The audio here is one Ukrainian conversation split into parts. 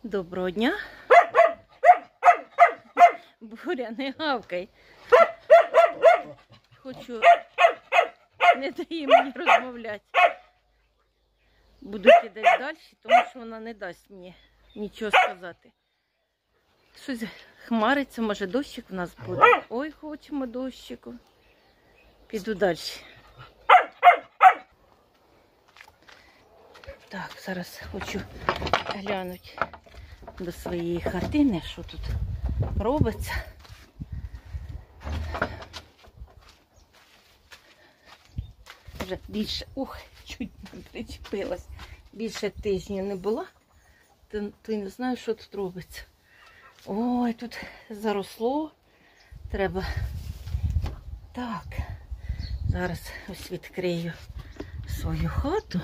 Доброго дня. Боря, не гавкай. Хочу, не дає мені розмовляти. Буду йти десь далі, тому що вона не дасть мені нічого сказати. Щось хмариться, може дощик в нас буде. Ой, хочемо дощику. Піду далі. Так, зараз хочу глянути до своєї хатини, що тут робиться. Вже більше, чуть не причепилась. Більше тижня не була, то й не знаю, що тут робиться. Ой, тут заросло. Треба. Так, зараз ось відкрию свою хату.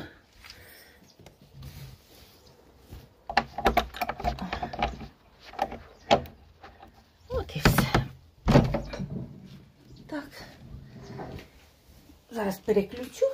От і все. Так. Зараз переключу.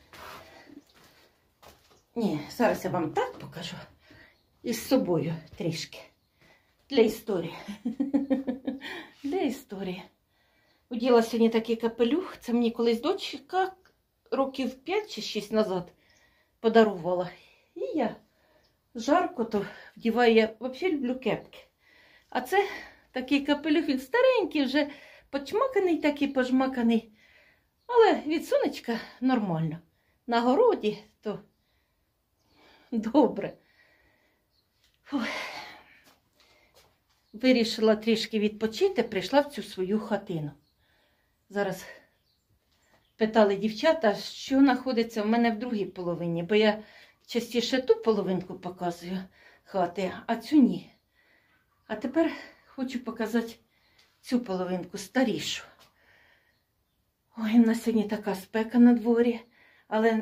Ні, зараз я вам так покажу. Із собою трішки. Для історії. Для історії. Оділа сьогодні такий капелюх. Це мені колись дочка років 5 чи 6 назад подарувала. І я жарко то вдіваю. Я взагалі люблю кепки. А це такий капелюх, він старенький, вже почмаканий, такий пожмаканий. Але від сонечка нормально. На городі то добре. Ой. Вирішила трішки відпочити, прийшла в цю свою хатину. Зараз питали дівчата, що знаходиться в мене в другій половині, бо я частіше ту половинку показую хати, а цю ні. А тепер хочу показати цю половинку, старішу. Ой, у нас сьогодні така спека на дворі, але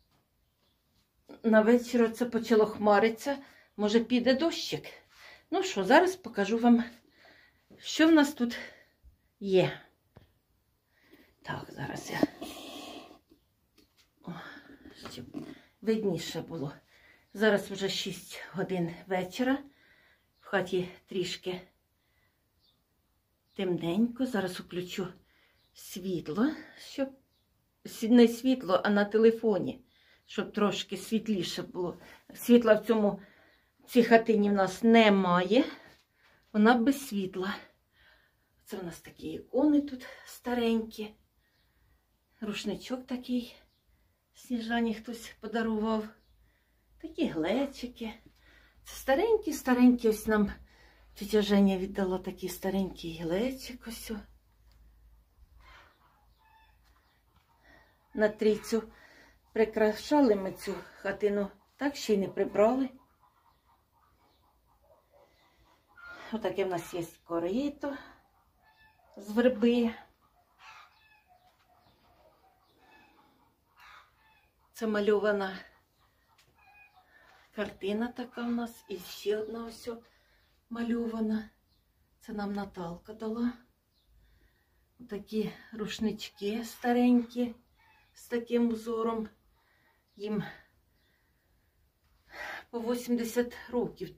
на вечір це почало хмаритися, може піде дощик. Ну що, зараз покажу вам, що в нас тут є. Так, зараз я, щоб видніше було. Зараз вже 6 годин вечора. В хаті трішки темненько. Зараз включу світло, щоб не світло, а на телефоні, щоб трошки світліше було. Світла в цій хатині в нас немає. Вона без світла. Це в нас такі ікони тут старенькі. Рушничок такий Сніжані хтось подарував. Такі глечики. Це старенькі. Ось нам тетя Женя віддала такий старенький глечик. Ось. На трійцю прикрашали ми цю хатину. Так ще й не прибрали. Отаке в нас є корито з верби. Це мальована картина така в нас. І ще одна ось мальована. Це нам Наталка дала. Такі рушнички старенькі з таким узором. Їм по 80 років.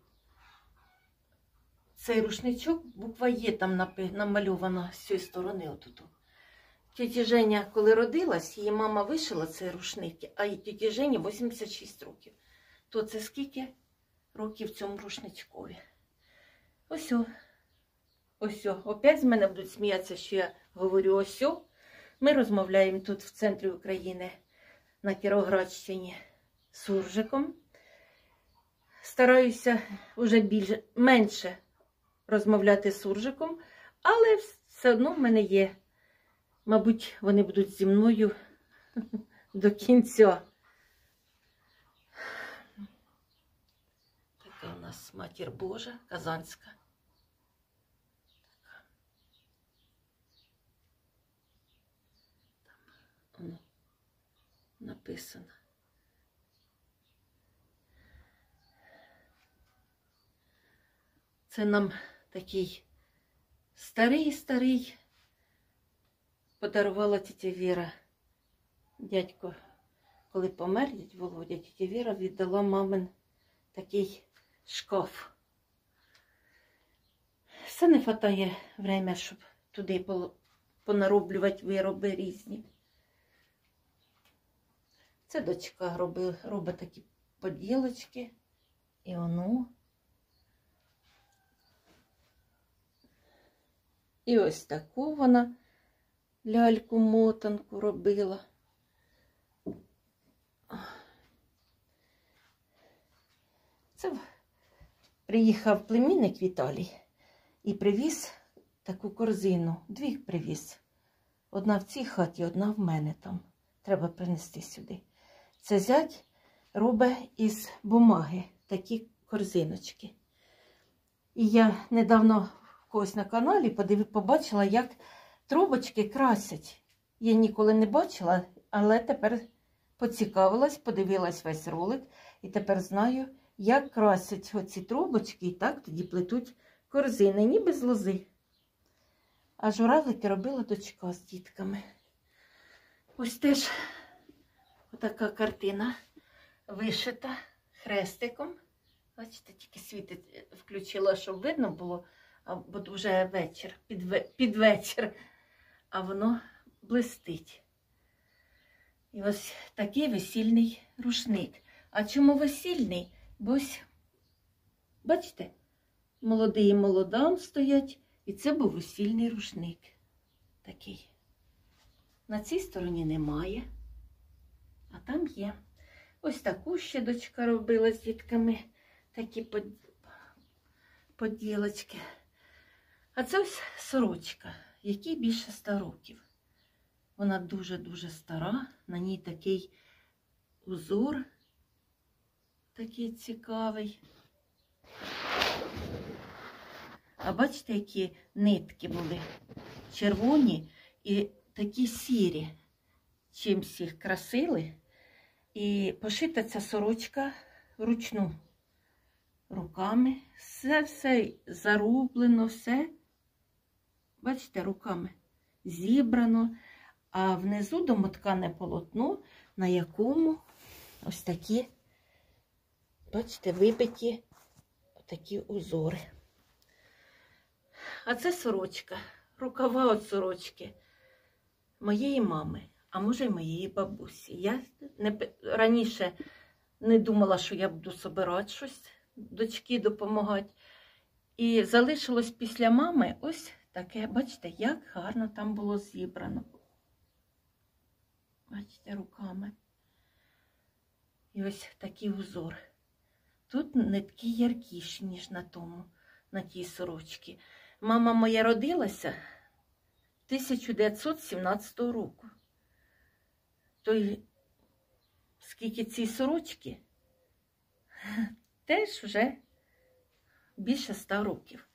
Цей рушничок, буква Є там намальована з цієї сторони. Отут. Тетя Женя, коли родилась, її мама вишила цей рушник, а тіті Жені 86 років. То це скільки років цьому рушничкові? Ось. Опять з мене будуть сміятися, що я говорю ось. Ми розмовляємо тут в центрі України, на Кіровоградщині, суржиком. Стараюся вже менше розмовляти суржиком, але все одно в мене є. Мабуть, вони будуть зі мною до кінця. Така у нас Матір Божа, Казанська. Там написано. Це нам такий старий подарувала тітя Віра. Дядько, коли помер дядь Володя, тітя Віра віддала мамин такий шкаф все не вистачає время, щоб туди понароблювати вироби різні. Це дочка робить такі поділочки. І воно. І ось таку вона ляльку-мотанку робила. Це приїхав племінник Віталій і привіз таку корзину. Дві привіз. Одна в цій хаті, одна в мене там. Треба принести сюди. Це зять робить із бумаги такі корзиночки. І я недавно в когось на каналі побачила, як трубочки красять. Я ніколи не бачила, але тепер поцікавилась, подивилась весь ролик. І тепер знаю, як красять оці трубочки і так тоді плетуть корзини, ніби з лози. А журавлики робила дочка з дітками. Ось теж отака картина вишита хрестиком. Бачите, тільки світить включила, щоб видно було, бо вже вечір, під вечір, а воно блистить. І ось такий весільний рушник. А чому весільний? Бо ось, бачите, молодий і молодам стоять, і це був весільний рушник. Такий. На цій стороні немає, а там є. Ось таку ще дочка робила з дітками, такі поділочки. А це ось сорочка, якій більше 100 років. Вона дуже-дуже стара, на ній такий узор, такий цікавий. А бачите, які нитки були? Червоні і такі сірі. Чимсь їх красили. І пошита ця сорочка вручну. Руками. Все зарублено, все. Бачите, руками зібрано. А внизу домоткане полотно, на якому ось такі, бачите, вибиті такі узори. А це сорочка, рукава от сорочки моєї мами, а може й моєї бабусі. Я раніше не думала, що я буду собирати щось, дочки допомагати. І залишилось після мами ось таке, бачите, як гарно там було зібрано. Бачите, руками. І ось такий узор. Тут нитки яркіші, ніж на тій сорочці. Мама моя родилася 1917 року. То скільки цій сорочки, теж вже більше 100 років.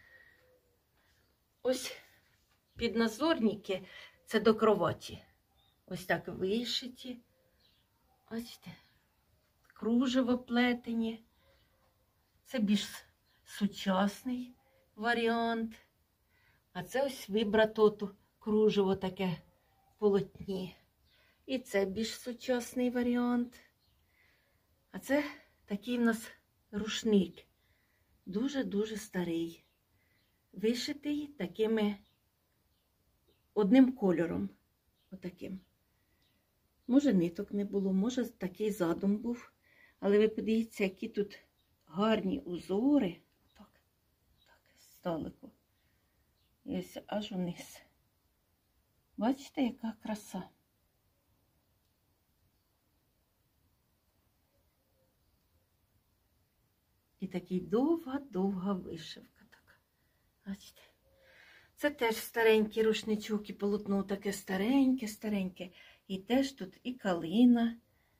Ось підназорники, це до кроваті. Ось так вишиті. Бачите, кружево плетені. Це більш сучасний варіант. А це ось вибрато кружево таке в полотні. І це більш сучасний варіант. А це такий в нас рушник. Дуже-дуже старий. Вишитий такими одним кольором. Отаким. Може, ниток не було, може, такий задум був. Але ви подивіться, які тут гарні узори. Так, здалеку. І ось аж униз. Бачите, яка краса. І такий довга вишивка така. Бачите? Це теж старенький рушничок, і полотно таке стареньке. І теж тут і калина.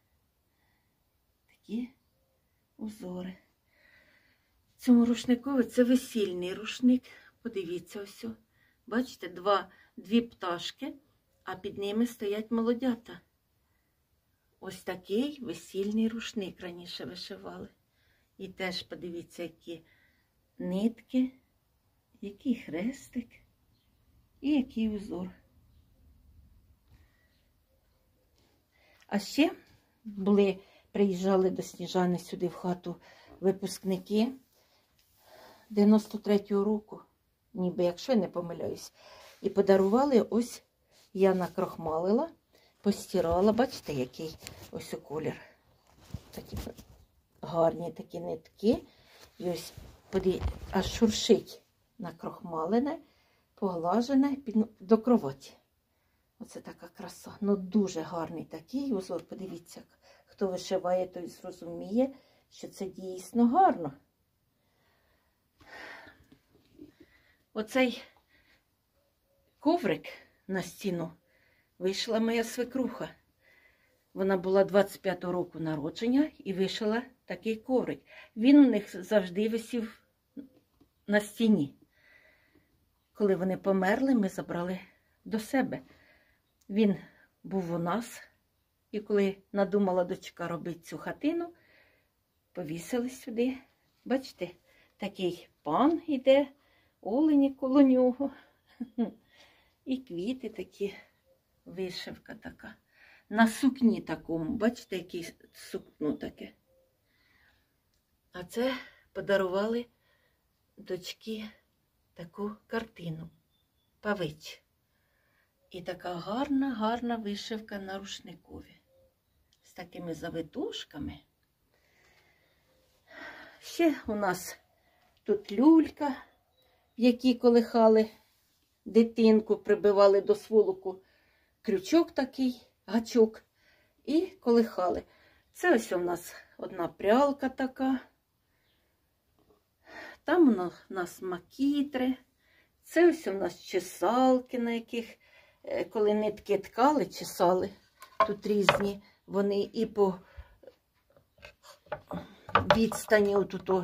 Такі узори. Цьому рушникові це весільний рушник. Подивіться ось. Бачите, дві пташки, а під ними стоять молодята. Ось такий весільний рушник раніше вишивали. І теж подивіться, які нитки, який хрестик і який узор. А ще приїжджали до Сніжани сюди в хату випускники 93-го року. ніби якщо я не помиляюсь. І подарували, ось я накрохмалила, постирала, бачите, який ось у колір. Такі гарні такі нитки. І ось аж шуршить накрохмалене, поглажене до кроваті. Оце така краса. Ну, дуже гарний такий узор. Подивіться, хто вишиває, той зрозуміє, що це дійсно гарно. Оцей коврик на стіну вишила моя свекруха. Вона була 25-го року народження і вишила такий коврик. Він у них завжди висів на стіні. Коли вони померли, ми забрали до себе. Він був у нас. І коли надумала дочка робити цю хатину, повісили сюди. Бачите, такий пан іде, олені коло нього. І квіти такі, вишивка така. На сукні такому, бачите, яке сукно таке. А це подарували дочки таку картину. Павич. І така гарна вишивка на рушникові. З такими завитушками. Ще у нас тут люлька, в якій колихали дитинку, прибивали до сволоку крючок такий, гачок, і колихали. Це ось у нас одна прялка така. Там у нас макітри. Це ось у нас чесалки, на яких, коли нитки ткали, чесали. Тут різні. Вони і по відстані отут,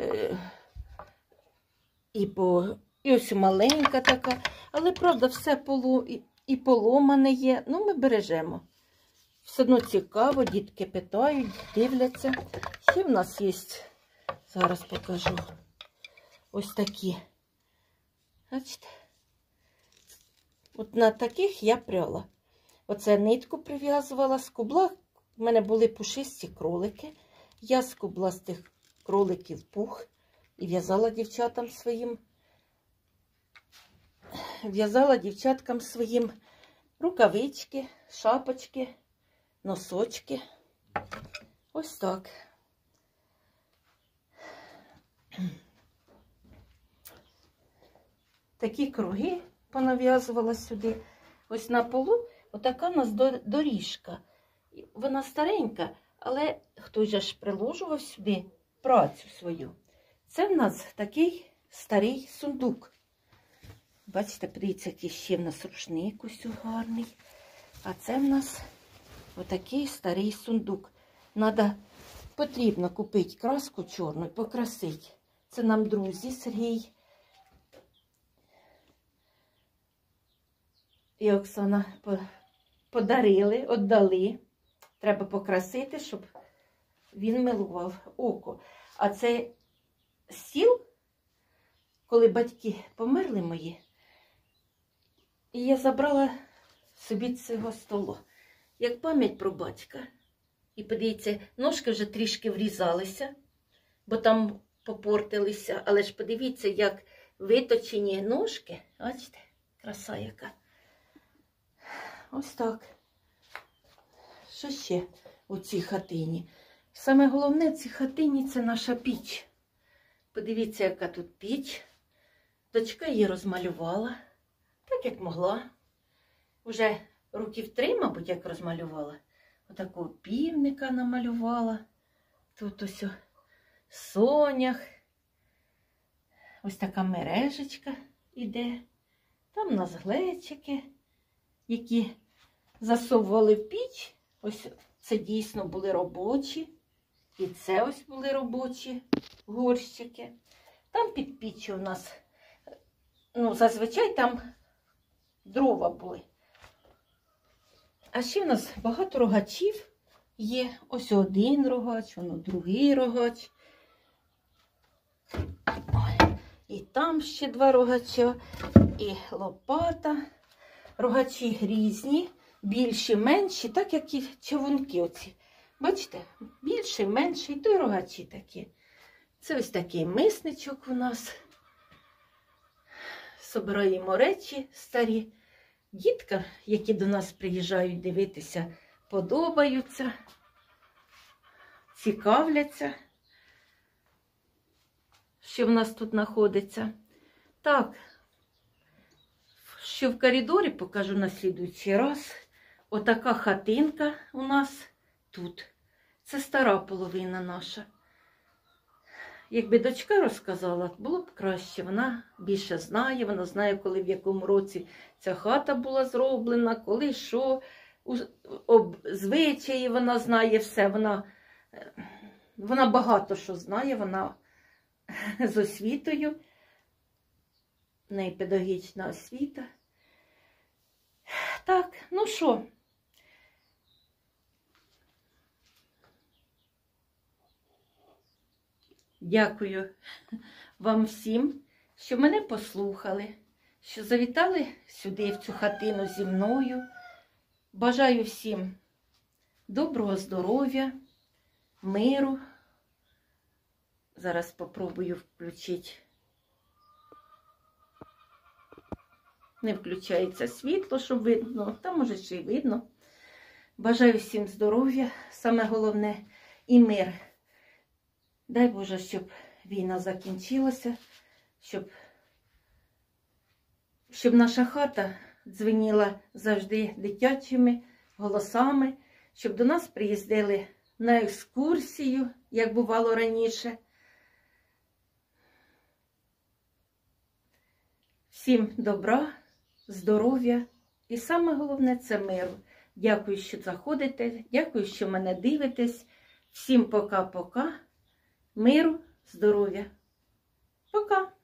і ось маленька така. Але, правда, все і поломане є. Ну, ми бережемо. Все одно цікаво, дітки питають, дивляться. Ще в нас є, зараз покажу, ось такі. Бачите? От на таких я пряла. Оце нитку прив'язувала, скубла. У мене були пушисті кролики. Я скубла з тих кроликів пух і в'язала дівчаткам своїм рукавички, шапочки, носочки. Ось так. Такі круги понав'язувала сюди. Ось на полу отака у нас доріжка. Вона старенька, але хтось же ж приложував сюди працю свою. Це в нас такий старий сундук. Бачите, подивіться, який ще в нас рушник ось гарний. А це в нас отакий старий сундук. Потрібно купити краску чорну і покрасити. Це нам друзі Сергій і Оксана подарили, віддали. Треба покрасити, щоб він милував око. А цей стіл, коли батьки померли мої, і я забрала собі цього столу, як пам'ять про батька. І подивіться, ножки вже трішки врізалися, бо там попортилися. Але ж подивіться, як виточені ножки. Бачите, краса яка. Ось так. Що ще у цій хатині? Саме головне в цій хатині – це наша піч. Подивіться, яка тут піч. Дочка її розмалювала, так як могла. Уже років 3, мабуть, як розмалювала. Отакого півника намалювала. Тут ось сонях. Ось така мережечка іде. Там у нас глечики, які засовували в піч. Ось це дійсно були робочі. І це ось були робочі горщики. Там під піччю у нас, ну, зазвичай там дрова були. А ще в нас багато рогачів є. Ось один рогач, воно другий рогач. І там ще 2 рогача, і лопата. Рогачі різні, більші, менші, так як і чавунки оці. Бачите, більший, менший, то й рогачі такі. Це ось такий мисничок у нас. собираємо речі старі. Діткам, які до нас приїжджають дивитися, подобаються, цікавляться, що в нас тут знаходиться. Так, що в коридорі покажу на слідуючий раз. Отака хатинка у нас тут. Це стара половина наша. Якби дочка розказала, було б краще. Вона більше знає, вона знає, коли в якому році ця хата була зроблена, коли що, звичаї вона знає все. Вона багато що знає, вона з освітою, в неї педагогічна освіта. Так, ну що? Дякую вам всім, що мене послухали, що завітали сюди, в цю хатину зі мною. Бажаю всім доброго здоров'я, миру. Зараз спробую включити. Не включається світло, щоб видно, та може ще й видно. Бажаю всім здоров'я, саме головне, і мир. Дай Боже, щоб війна закінчилася, щоб наша хата дзвеніла завжди дитячими голосами, щоб до нас приїздили на екскурсію, як бувало раніше. Всім добра, здоров'я і саме головне – це миру. Дякую, що заходите, дякую, що мене дивитесь. Всім пока-пока. Миру, здоров'я. Пока!